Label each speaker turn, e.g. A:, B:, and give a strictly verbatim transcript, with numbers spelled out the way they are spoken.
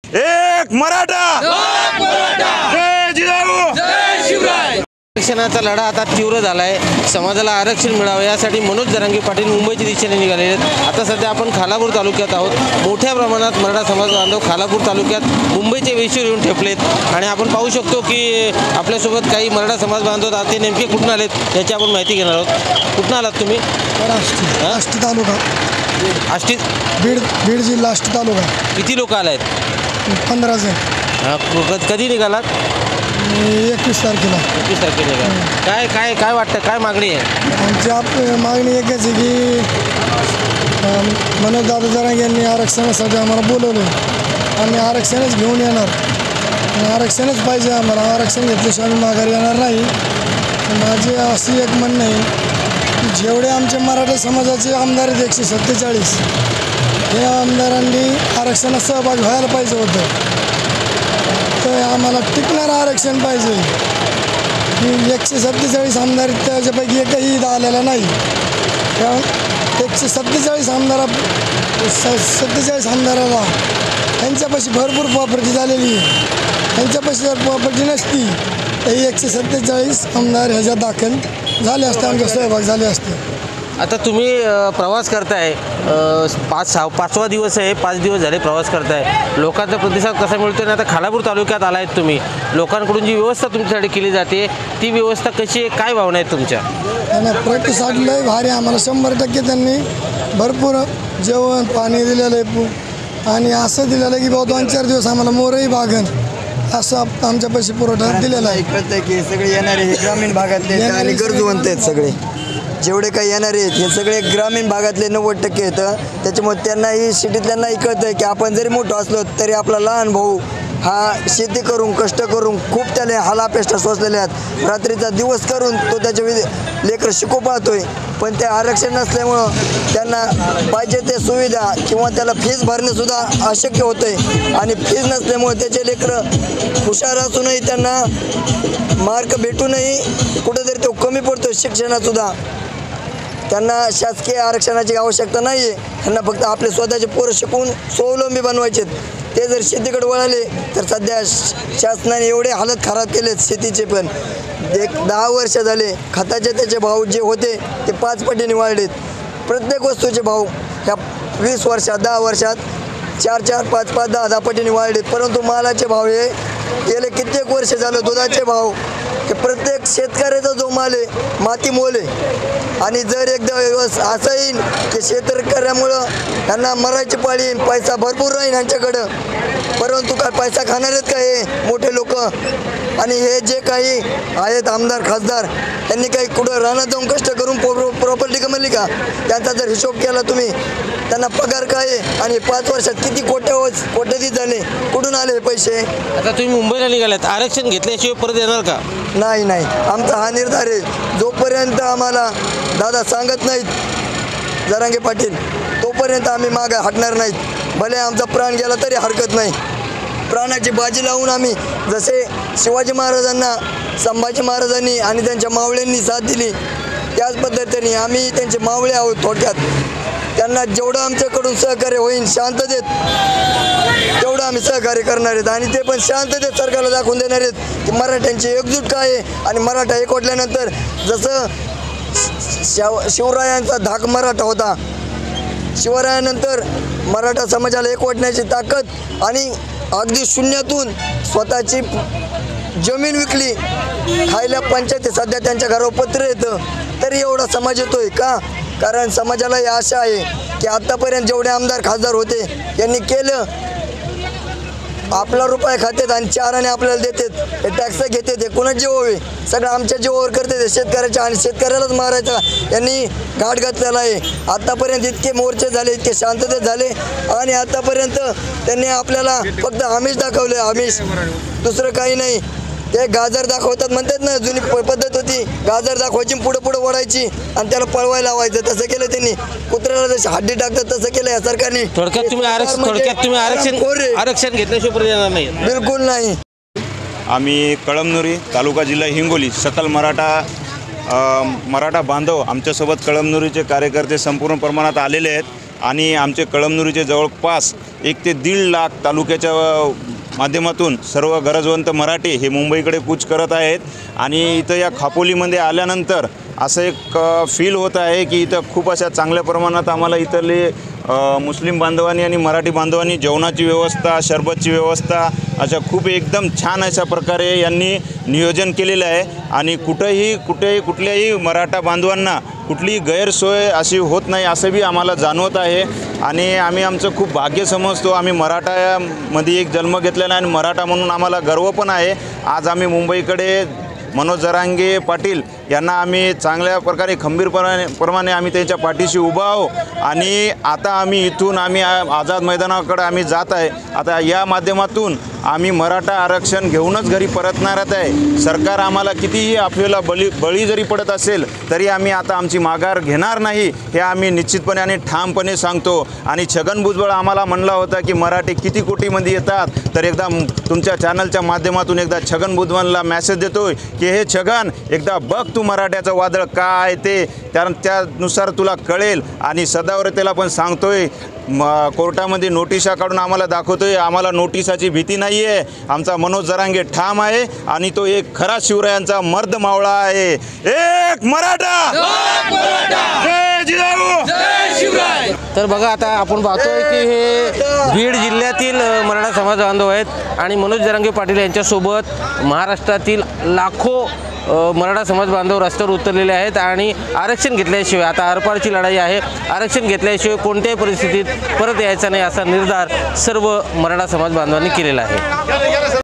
A: एक मराठा, जय जिजाऊ, जय शिवराय।
B: आरक्षणाचा लढा आता तीव्र झाला आहे। समाजाला आरक्षण मिळावे यासाठी मनोज जरांगे पाटील मुंबईच्या दिशेने निघाले आहेत। आता सध्या आपण खालापूर तालुक्यात आहोत। मोठ्या प्रमाणात मराठा समाज बांधव खालापूर तालुक्यात मुंबईचे वेशीवर येऊन ठेपलेत आणि आपण पाहू शकतो की आपल्यासोबत काही मराठा समाज बांधव आहेत। ते नेमके कुठून आलेत याची आपण माहिती घेणार आहोत। कुठून आलात तुम्ही?
C: आष्टी आष्टी तालुका,
B: आष्टी,
C: बीड बीड जिल्हा आष्टी तालुका।
B: किती लोक आले आहेत?
C: पंधरा जण।
B: हा, कधी निघालात?
C: एकवीस तारखेला।
B: एकवीस तारखेला निघाला। काय काय काय वाटतं, काय मागणी आहे?
C: आमची आप मागणी एकच आहे की मनोज दादा जरांगे यांनी आरक्षणासाठी आम्हाला बोलवलं आहे। आम्ही आरक्षणच घेऊन येणार आणि आरक्षणच पाहिजे आम्हाला। आरक्षण घेतल्याशिवाय आम्ही माघारी येणार नाही। माझी अशी एक म्हणणं आहे की जेवढे आमचे मराठा समाजाचे आमदार आहेत एकशे सत्तेचाळीस, या आमदारांनी आरक्षणात सहभाग व्हायला पाहिजे होतं। तर आम्हाला टिकणारं आरक्षण पाहिजे। की एकशे सत्तेचाळीस आमदार त्याच्यापैकी एकही इथं आलेला नाही। त्या एकशे सत्तेचाळीस आमदारा स सत्तेचाळीस आमदाराला त्यांच्यापाशी भरपूर प्रॉपर्टी झालेली आहे। त्यांच्यापाशी जर प्रॉपर्टी नसती तर एकशे सत्तेचाळीस आमदार ह्याच्यात दाखल झाले असते, आमचे सहभाग झाले असते।
B: आता तुम्ही प्रवास करताय, पाच सहा पाचवा दिवस आहे, पाच दिवस झाले प्रवास करताय। लोकांचा प्रतिसाद कसा मिळतो? आणि आता खालापूर तालुक्यात आला आहेत तुम्ही, लोकांकडून जी व्यवस्था तुमच्यासाठी केली जाते ती व्यवस्था कशी आहे, काय भावना आहेत तुमच्या?
C: त्यांना प्रतिसाद लय भारी, आम्हाला शंभर टक्के त्यांनी भरपूर जेवण पाणी दिलेलं आहे आणि असं दिलेलं आहे की बाबा दोन चार दिवस आम्हाला मोरही बागन असं आमच्यापाशी पुरवठा दिलेला आहे।
D: कळतं की सगळे येणारे हे ग्रामीण भागातले आणि गरजूवंत आहेत। सगळे जेवढे काही येणारे आहेत हे सगळे ग्रामीण भागातले नव्वद टक्के येतं। त्याच्यामुळे त्यांनाही सिटीतल्यांनाही कळतं की आपण जरी मोठं असलो तरी आपला लहान भाऊ हा शेती करून कष्ट करून खूप त्याने हालापेष्टा सोसलेल्या आहेत। रात्रीचा दिवस करून तो त्याचे लेकरं शिकू पाहतोय, पण ते आरक्षण नसल्यामुळं त्यांना पाहिजे ते सुविधा किंवा त्याला फीज भरणंसुद्धा अशक्य होतं आहे। आणि फीज नसल्यामुळे त्याचे लेकरं हुशार असूनही त्यांना मार्क भेटूनही कुठंतरी तो कमी पडतो शिक्षणातसुद्धा। त्यांना शासकीय आरक्षणाची आवश्यकता नाही आहे, त्यांना फक्त आपले स्वतःचे पोरं शिकवून स्वावलंबी बनवायचे। ते जर शेतीकडे वळाले तर सध्या शासनाने एवढे हालत खराब केलेत शेतीचे, पण एक दहा वर्ष झाले खताचे त्याचे भाव जे होते ते पाच पटीने वाढलेत। प्रत्येक वस्तूचे भाव ह्या वीस वर्षात दहा वर्षात चार चार पाच पाच दहा दहा पटीने वाढलेत। परंतु मालाचे भाव हे गेले कित्येक वर्ष झालं, दुधाचे भाव हे प्रत्येक शेतकऱ्याचा जो माल आहे माती मोल आहे। आणि जर एकदा व्यवस्था असं येईल की शेतकऱ्यामुळं त्यांना मरायची पाळी येईल, पैसा भरपूर राहील यांच्याकडं, परंतु काय पैसा खाणार आहेत का हे मोठे लोक? आणि हे जे काही आहेत आमदार खासदार त्यांनी काही कुठं रानात जाऊन कष्ट करून प्रॉपर्टी कमवली का? त्यांचा जर हिशोब केला तुम्ही, त्यांना पगार काय आहे आणि पाच वर्षात किती कोट्या कोट्याधी झाले, कुठून आले हे पैसे?
B: आता तुम्ही मुंबईला निघालात, आरक्षण घेतल्याशिवाय परत येणार का?
D: नाही नाही, आमचा हा निर्धार आहे। जोपर्यंत आम्हाला दादा सांगत नाहीत जरांगे पाटील तोपर्यंत आम्ही मागं हटणार नाहीत। भले आमचा प्राण गेला तरी हरकत नाही। प्राणाची बाजी लावून आम्ही जसे शिवाजी महाराजांना संभाजी महाराजांनी आणि त्यांच्या मावळ्यांनी साथ दिली त्याच पद्धतीने आम्ही त्यांचे मावळे आहोत। थोडक्यात त्यांना जेवढं आमच्याकडून सहकार्य होईल शांततेत तेवढं आम्ही सहकार्य करणार आहेत। आणि ते पण शांततेत सरकारला दाखवून देणार आहेत की मराठ्यांची एकजूट काय आहे। आणि मराठा एकवटल्यानंतर जसं शिव शिवरायांचा धाक मराठा होता, शिवरायानंतर मराठा समाजाला एकवटण्याची ताकद आणि अगदी शून्यातून स्वतःची जमीन विकली, खायला पंचायती सध्या त्यांच्या घरावर पत्र येतं तरी एवढा समाज येतोय का? कारण समाजाला ही आशा आहे की आत्तापर्यंत जेवढे आमदार खासदार होते यांनी केलं, आपला रुपये खातेत आणि चाराने आपल्याला देतात, हे टॅक्स घेतात, हे कुणाच जीव हवे? सगळं आमच्या जीवावर करतात शेतकऱ्याच्या, आणि शेतकऱ्यालाच मारायचा यांनी घाट घातलेला आहे। आत्तापर्यंत इतके मोर्चे झाले, इतके शांततेत झाले आणि आत्तापर्यंत त्यांनी आपल्याला फक्त आमिष दाखवले, आमिष, दुसरं काही नाही। ते गाजर दाखवतात म्हणतात ना, जुनी पद्धत होती, गाजर दाखवायची पुढे पुढे ओढायची आणि त्याला पळवायला लावायचं, तसं केलं त्यांनी। कुत्र्याला जशी हड्डी टाकतात तसं केलं या सरकारने।
B: थोडक्यात तुम्ही आरक्षण थोडक्यात तुम्ही आरक्षण आरक्षण घेतल्याशिवाय परत येणार नाही?
D: बिलकुल नाही।
A: आम्ही कळमनुरी तालुका जिल्हा हिंगोली सकल मराठा मराठा बांधव आमच्यासोबत कळमनुरीचे कार्यकर्ते संपूर्ण प्रमाणात आलेले आहेत। आणि आमचे कळमनुरीचे जवळपास एक ते दीड लाख तालुक्याच्या माध्यमातून सर्व गरजवंत मराठी हे मुंबईकडे कूच करत आहेत. आणि इथं या खापोलीमध्ये आल्यानंतर असं एक फील होत आहे की इथं खूप अशा चांगल्या प्रमाणात आम्हाला इथले मुस्लिम बांधवांनी आणि मराठी बांधवांनी जेवणाची व्यवस्था, शरबतची व्यवस्था अशा खूप एकदम छान अशा प्रकारे यांनी नियोजन केलेलं आहे. आणि कुठंही कुठेही कुठल्याही मराठा बांधवांना कुठलीही गैरसोय अशी होत नाही असं बी आम्हाला जाणवत आहे. आणि आम्ही आमचं खूप भाग्य समजतो. आम्ही मराठामध्ये एक जन्म घेतलेला आहे आणि मराठा म्हणून आम्हाला गर्व पण आहे. आज आम्ही मुंबईकडे मनोज जरांगे पाटील यांना आम्ही चांगल्या प्रकारे खंबीरपणे प्रमाणे आम्ही त्यांच्या पाठीशी उभा आहो. आणि आता आम्ही इथून आम्ही आझाद मैदानाकडे आम्ही जात आहे. आता या माध्यमातून आम्ही मराठा आरक्षण घेऊनच घरी परतणार आहे. सरकार आम्हाला कितीही अफवेला बळी बळी जरी पडत असेल तरी आम्ही आता आमची माघार घेणार नाही हे आम्ही निश्चितपणे आणि ठामपणे सांगतो. आणि छगन भुजबळ आम्हाला म्हणला होता की मराठी किती कोटीमध्ये येतात, तर एकदा तुमच्या चॅनलच्या माध्यमातून एकदा छगन भुजबळला मेसेज देतोय की हे छगन एकदा बघ तू मराठ्याचं वादळ काय ते त्या त्यानुसार तुला कळेल. आणि सदाव्रतेला पण सांगतोय म कोर्टामध्ये नोटिसा काढून आम्हाला दाखवतोय. आम्हाला नोटिसाची भीती नाही आहे. आमचा मनोज जरांगे ठाम आहे आणि तो एक खरा शिवरायांचा मर्द मावळा आहे. एक मराठा, जय जिजाऊ, जय शिवराय.
B: तर बघा आता आपण पाहतोय की हे बीड जिल्ह्यातील अ, मराठा समाज बांधव आहेत आणि मनोज जरांगे पाटील यांच्यासोबत महाराष्ट्रातील लाखो अ, मराठा समाज बांधव रस्त्यावर उतरलेले आहेत. आणि आरक्षण घेतल्याशिवाय आता आरपारची लढाई आहे, आरक्षण घेतल्याशिवाय कोणत्याही परिस्थितीत परत यायचा नाही असा निर्धार सर्व मराठा समाज बांधवांनी केलेला आहे.